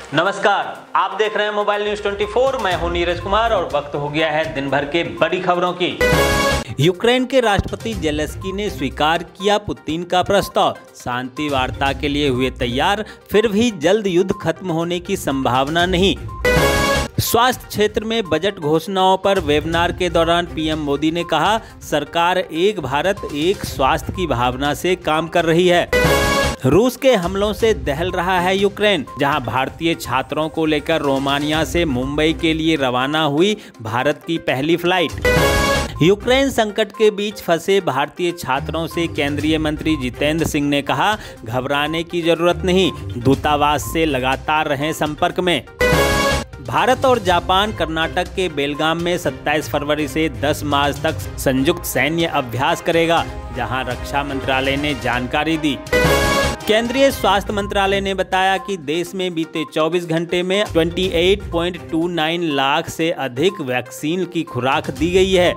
नमस्कार, आप देख रहे हैं मोबाइल न्यूज 24। मैं हूं नीरज कुमार और वक्त हो गया है दिन भर के बड़ी खबरों की। यूक्रेन के राष्ट्रपति जेलेंस्की ने स्वीकार किया पुतिन का प्रस्ताव। शांति वार्ता के लिए हुए तैयार, फिर भी जल्द युद्ध खत्म होने की संभावना नहीं। स्वास्थ्य क्षेत्र में बजट घोषणाओं पर वेबिनार के दौरान पीएम मोदी ने कहा, सरकार एक भारत एक स्वास्थ्य की भावना से काम कर रही है। रूस के हमलों से दहल रहा है यूक्रेन, जहां भारतीय छात्रों को लेकर रोमानिया से मुंबई के लिए रवाना हुई भारत की पहली फ्लाइट। यूक्रेन संकट के बीच फंसे भारतीय छात्रों से केंद्रीय मंत्री जितेंद्र सिंह ने कहा, घबराने की जरूरत नहीं, दूतावास से लगातार रहें संपर्क में। भारत और जापान कर्नाटक के बेलगाम में 27 फरवरी से 10 मार्च तक संयुक्त सैन्य अभ्यास करेगा, जहां रक्षा मंत्रालय ने जानकारी दी। केंद्रीय स्वास्थ्य मंत्रालय ने बताया कि देश में बीते 24 घंटे में 28.29 लाख से अधिक वैक्सीन की खुराक दी गई है।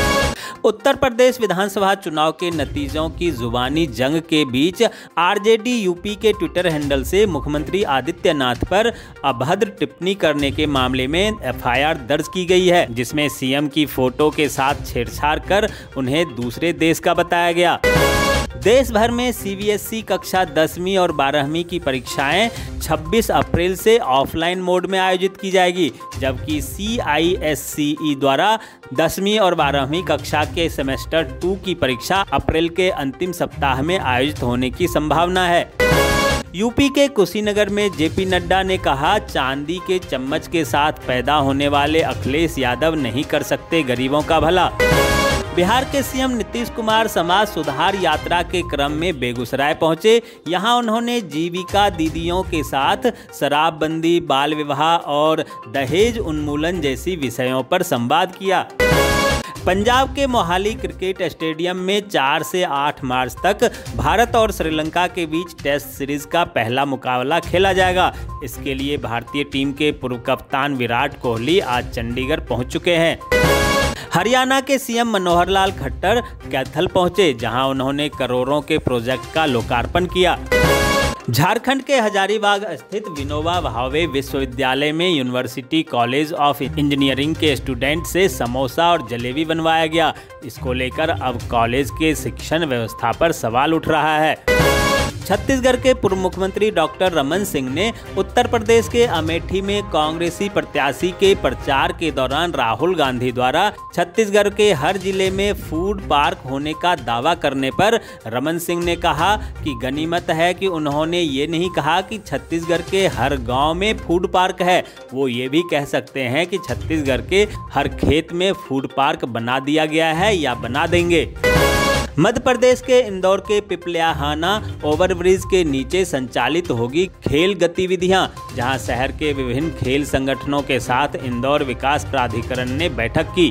उत्तर प्रदेश विधानसभा चुनाव के नतीजों की जुबानी जंग के बीच आरजेडी यूपी के ट्विटर हैंडल से मुख्यमंत्री आदित्यनाथ पर अभद्र टिप्पणी करने के मामले में एफआईआर दर्ज की गई है, जिसमें सीएम की फोटो के साथ छेड़छाड़ कर उन्हें दूसरे देश का बताया गया। देश भर में सीबीएसई कक्षा 10वीं और 12वीं की परीक्षाएं 26 अप्रैल से ऑफलाइन मोड में आयोजित की जाएगी, जबकि सीआईएससीई द्वारा 10वीं और 12वीं कक्षा के सेमेस्टर 2 की परीक्षा अप्रैल के अंतिम सप्ताह में आयोजित होने की संभावना है। यूपी के कुशीनगर में जेपी नड्डा ने कहा, चांदी के चम्मच के साथ पैदा होने वाले अखिलेश यादव नहीं कर सकते गरीबों का भला। बिहार के सीएम नीतीश कुमार समाज सुधार यात्रा के क्रम में बेगूसराय पहुंचे। यहां उन्होंने जीविका दीदियों के साथ शराबबंदी, बाल विवाह और दहेज उन्मूलन जैसी विषयों पर संवाद किया। पंजाब के मोहाली क्रिकेट स्टेडियम में 4 से 8 मार्च तक भारत और श्रीलंका के बीच टेस्ट सीरीज का पहला मुकाबला खेला जाएगा। इसके लिए भारतीय टीम के पूर्व कप्तान विराट कोहली आज चंडीगढ़ पहुंच चुके हैं। हरियाणा के सीएम मनोहर लाल खट्टर कैथल पहुंचे, जहां उन्होंने करोड़ों के प्रोजेक्ट का लोकार्पण किया। झारखंड के हजारीबाग स्थित विनोबा भावे विश्वविद्यालय में यूनिवर्सिटी कॉलेज ऑफ इंजीनियरिंग के स्टूडेंट से समोसा और जलेबी बनवाया गया। इसको लेकर अब कॉलेज के शिक्षण व्यवस्था पर सवाल उठ रहा है। छत्तीसगढ़ के पूर्व मुख्यमंत्री डॉक्टर रमन सिंह ने उत्तर प्रदेश के अमेठी में कांग्रेसी प्रत्याशी के प्रचार के दौरान राहुल गांधी द्वारा छत्तीसगढ़ के हर जिले में फूड पार्क होने का दावा करने पर रमन सिंह ने कहा कि गनीमत है कि उन्होंने ये नहीं कहा कि छत्तीसगढ़ के हर गांव में फूड पार्क है। वो ये भी कह सकते हैं कि छत्तीसगढ़ के हर खेत में फूड पार्क बना दिया गया है या बना देंगे। मध्य प्रदेश के इंदौर के पिपल्याहाना ओवरब्रिज के नीचे संचालित होगी खेल गतिविधियां, जहां शहर के विभिन्न खेल संगठनों के साथ इंदौर विकास प्राधिकरण ने बैठक की।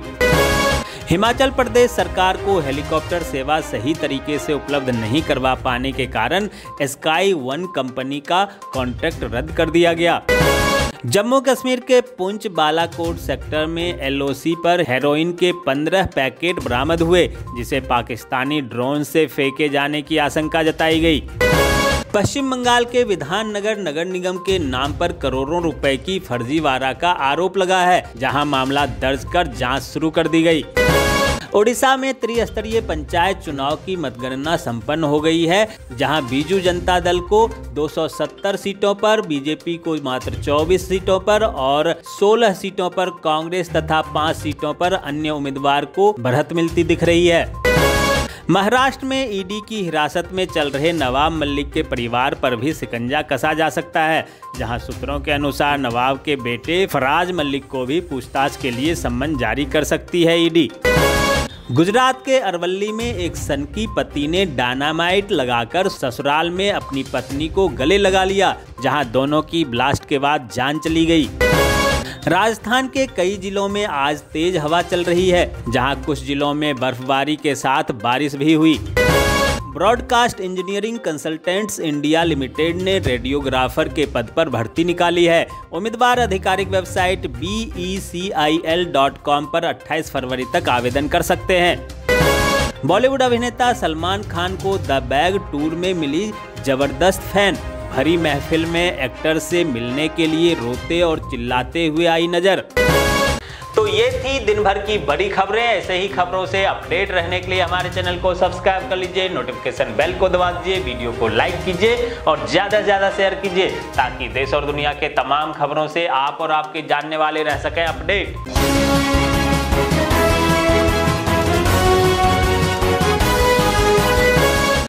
हिमाचल प्रदेश सरकार को हेलीकॉप्टर सेवा सही तरीके से उपलब्ध नहीं करवा पाने के कारण स्काई वन कंपनी का कॉन्ट्रैक्ट रद्द कर दिया गया। जम्मू कश्मीर के पुंछ बालाकोट सेक्टर में एलओसी पर हेरोइन के 15 पैकेट बरामद हुए, जिसे पाकिस्तानी ड्रोन से फेंके जाने की आशंका जताई गई। पश्चिम बंगाल के विधाननगर नगर निगम के नाम पर करोड़ों रुपए की फर्जीवाड़ा का आरोप लगा है, जहां मामला दर्ज कर जांच शुरू कर दी गई। ओडिशा में त्रिस्तरीय पंचायत चुनाव की मतगणना संपन्न हो गई है, जहां बीजू जनता दल को 270 सीटों पर, बीजेपी को मात्र 24 सीटों पर और 16 सीटों पर कांग्रेस तथा 5 सीटों पर अन्य उम्मीदवार को बढ़त मिलती दिख रही है। महाराष्ट्र में ईडी की हिरासत में चल रहे नवाब मलिक के परिवार पर भी शिकंजा कसा जा सकता है, जहां सूत्रों के अनुसार नवाब के बेटे फराज मलिक को भी पूछताछ के लिए सम्मन जारी कर सकती है ईडी। गुजरात के अरवल्ली में एक सनकी पति ने डायनामाइट लगाकर ससुराल में अपनी पत्नी को गले लगा लिया, जहां दोनों की ब्लास्ट के बाद जान चली गई। राजस्थान के कई जिलों में आज तेज हवा चल रही है, जहां कुछ जिलों में बर्फबारी के साथ बारिश भी हुई। Broadcast engineering consultants India limited ने रेडियोग्राफर के पद पर भर्ती निकाली है। उम्मीदवार आधिकारिक वेबसाइट becil.com पर 28 फरवरी तक आवेदन कर सकते हैं। बॉलीवुड अभिनेता सलमान खान को द बैग टूर में मिली जबरदस्त फैन। भरी महफिल में एक्टर से मिलने के लिए रोते और चिल्लाते हुए आई नजर। तो ये थी दिन भर की बड़ी खबरें। ऐसे ही खबरों से अपडेट रहने के लिए हमारे चैनल को सब्सक्राइब कर लीजिए, नोटिफिकेशन बेल को दबा दीजिए, वीडियो को लाइक कीजिए और ज्यादा से ज्यादा शेयर कीजिए ताकि देश और दुनिया के तमाम खबरों से आप और आपके जानने वाले रह सकें अपडेट।